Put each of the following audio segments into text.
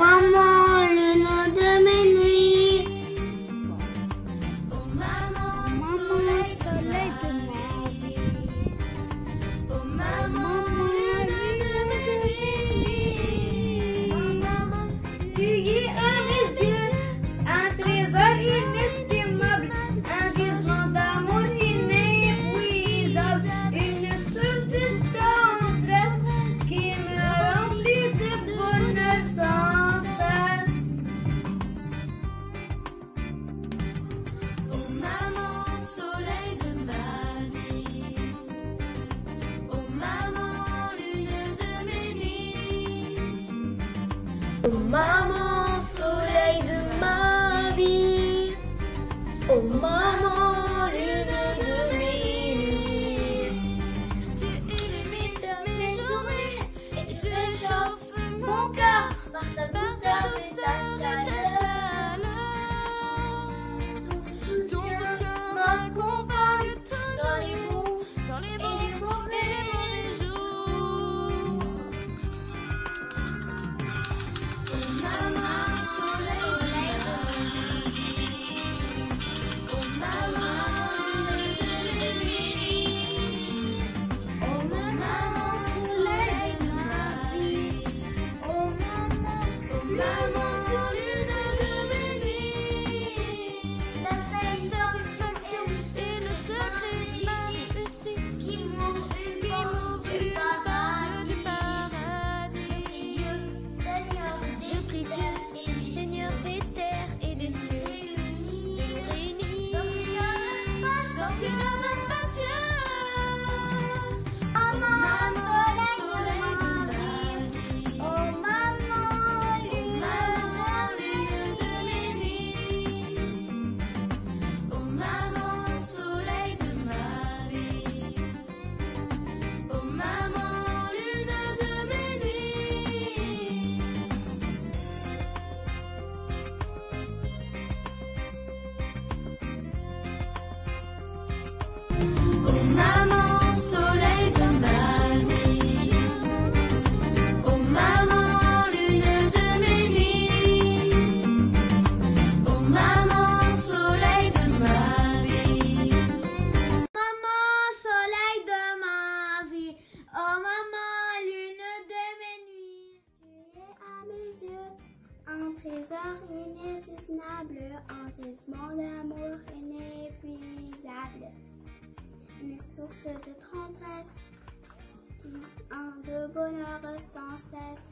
maman, lune de mes nuits. Oh maman, Maman, soleil de ma vie. oh maman, lune de mes nuits. Oh maman, Tu y as mes yeux, un trésor inestimable, un gisement d'amour inépuisable, une source de tendresse qui me remplit de bonheur sans cesse. oh maman, soleil de ma vie. Oh maman, lune de mes nuits. Oh maman, soleil de ma vie. Oh maman, lune de mes nuits. Tu illumines mes journées et tu réchauffes mon cœur par ta douceur et ta chaleur. Ton soutien m'accompagne dans les bons et les mauvais jours. Oh maman, soleil de ma vie. Oh maman, lune de mes nuits. Oh maman, soleil de ma vie. Oh maman, Maman, lune de mes nuits. La Satisfaction et le secret de ma réussite qui m'ouvre une porte une du porte paradis. du paradis. Seigneur Je prie Dieu, Seigneur des terres et des cieux, de nous réunir dans ce jardin spacieux. Oh maman, soleil de ma vie. vie. Oh maman, lune Maman, de lune de mes mes nuits. Oh maman, soleil de ma vie. Oh maman, lune de mes nuits. Oh maman, soleil de ma vie. Oh maman, lune de mes nuits. Oh maman, soleil de ma vie. Maman, soleil de ma vie. Oh maman, lune de mes nuits. Tu es à mes yeux un trésor inestimable, un gisement d'amour inépuisable, une source de tendresse, un de bonheur sans cesse.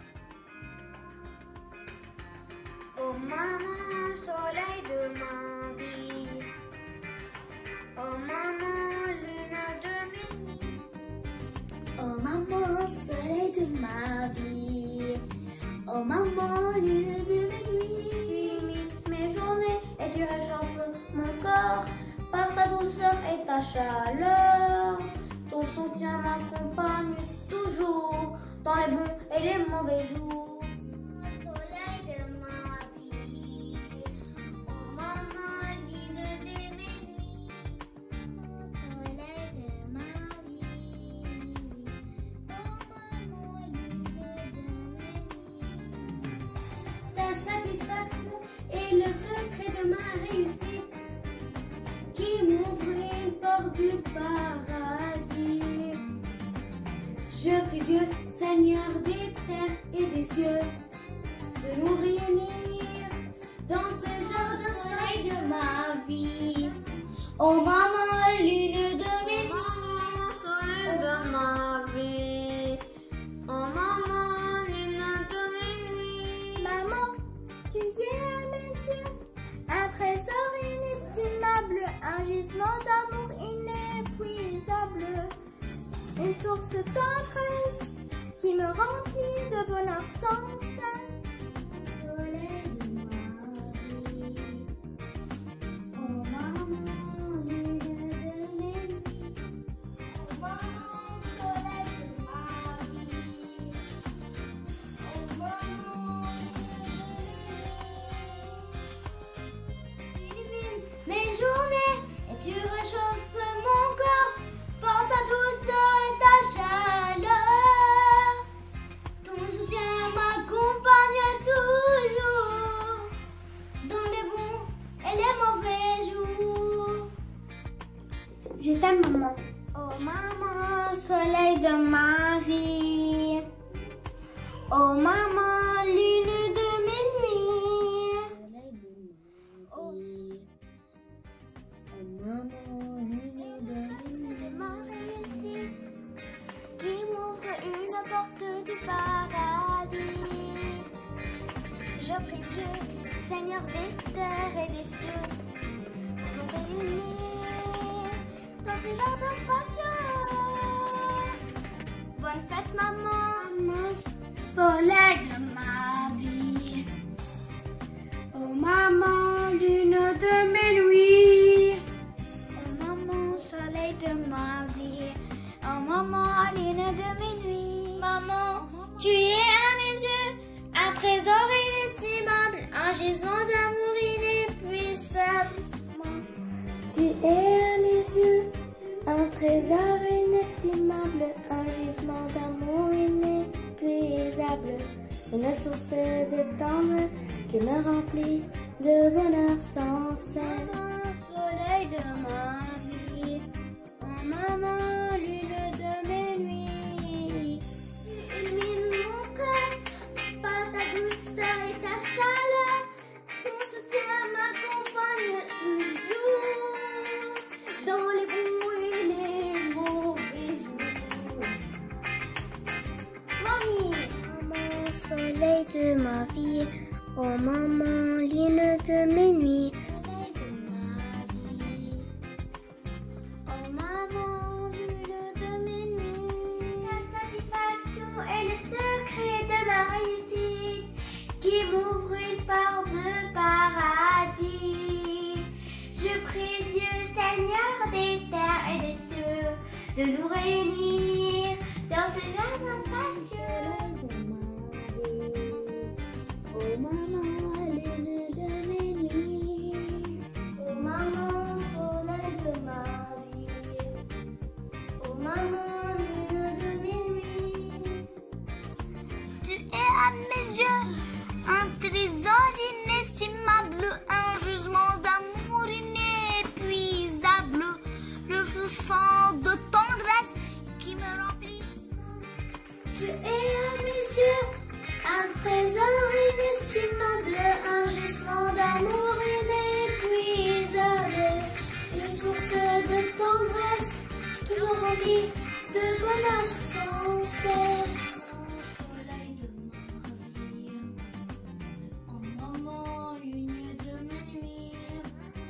oh maman, soleil de ma vie. Oh maman, lune de mes nuits. Oh maman, soleil de ma vie. Oh maman, lune de mes Tu nuits. illumines mes journées et tu réchauffes mon corps par ta douceur et ta chaleur. Ton soutien m'accompagne toujours dans les bons et les mauvais jours. Soleil de ma vie. Oh maman, lune de mes nuits. Soleil de ma vie. Oh maman, lune de mes nuits. Ta satisfaction est le secret de ma réussite qui m'ouvre une porte du paradis. Je prie Dieu, Seigneur des terres et des cieux, de nous réunir dans ce jardin soleil de ma vie. Oh maman, lune de mes nuits. Soleil de ma vie. Oh maman, lune de mes nuits. Maman, tu es à mes yeux, un trésor inestimable, un gisement d'amour inépuisable, une source tendresse qui me remplit de bonheur sans cesse. Soleil de ma vie. Oh maman, lune de mes nuits. Oh maman, soleil de ma vie. Oh maman, lune de mes nuits. Tu illumines mes journées et tu réchauffes mon corps par ta douceur et ta chaleur. Ton soutien m'accompagne Je t'aime, maman. Oh maman, soleil de ma vie. Oh maman, lune de mes nuits. Oh maman, lune de ma réussite qui m'ouvre une porte du paradis. Je prie Dieu, Seigneur des terres et des cieux, pour nous réunir dans ces jardins spacieux. Bonne fête, maman, soleil de ma vie. Oh maman, lune de mes nuits. Oh maman, soleil de ma vie. Oh maman, lune de mes nuits. Maman, tu es à mes yeux un trésor inestimable, un gisement d'amour inépuisable. Tu es à mes yeux un trésor inestimable, un gisement d'amour inépuisable, une source de tendresse qui me remplit de bonheur sans cesse. Maman, soleil de ma vie. Oh maman, lune de mes nuits. tu illumines mon cœur par ta douceur et ta chaleur. Ton soutien m'accompagne toujours dans les bons et les mauvais jours. Mamie, maman, soleil de ma vie. Oh maman, lune de mes nuits. Soleil de ma vie. Oh maman, lune de mes nuits. Ta satisfaction est le secret de ma réussite qui m'ouvre une porte de paradis. Je prie Dieu, Seigneur des terres et des cieux, de nous réunir dans ce jardin spacieux. Oh maman, lune de mes nuits. Oh maman, soleil de ma vie. Oh maman, lune de mes nuits. Tu es à mes yeux un trésor inestimable, un jugement d'amour inépuisable, le flou de tendresse qui me remplit. Tu es à mes yeux un trésor inestimable, un gisement d'amour inépuisable, une source de tendresse qui me remplit de bonheur sans cesse. Soleil de ma vie, oh maman, lune de mes nuits.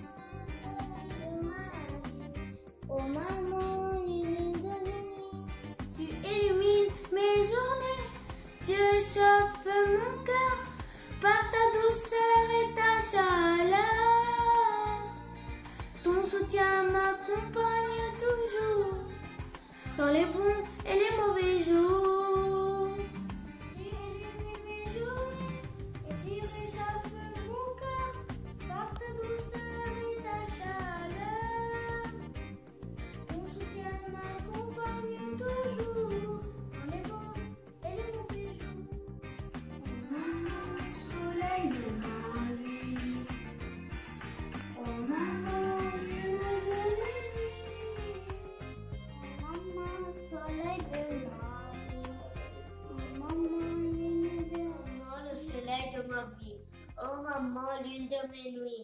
Oh maman, lune de mes nuits. Tu illumines mes journées, tu chauffes mon cœur par ta douceur et ta chaleur. Ton soutien m'accompagne toujours dans les bons et les mauvais jours. Tu illumines mes jours et tu réchauffes mon cœur par ta douceur et ta chaleur. Ton soutien m'accompagne toujours dans les bons et les mauvais jours. Oh maman, soleil de ma vie. Oh maman, lune de mes nuits. Oh maman, soleil de ma vie. Oh maman, lune de mes nuits. Le soleil de ma vie. Oh maman, lune de mes nuits.